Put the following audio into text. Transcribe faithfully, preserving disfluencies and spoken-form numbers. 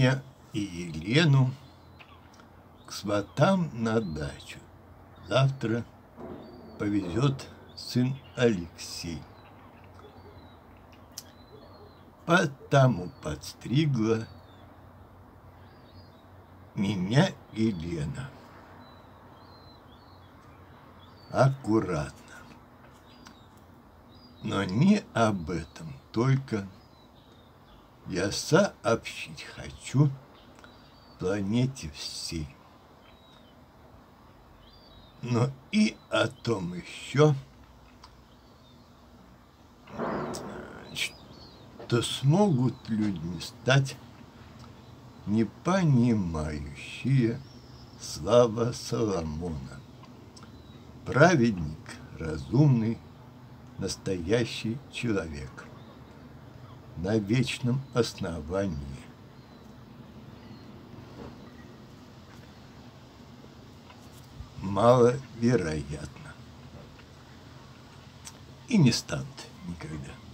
меня и Елену к сватам на дачу. Завтра повезет сын Алексей. Потому подстригла меня Елена. Аккуратно. Но не об этом, только я сообщить хочу планете всей. Но и о том еще, что смогут людьми стать не понимающие слава Соломона. Праведник, разумный, настоящий человек на вечном основании. Маловероятно. И не станет никогда.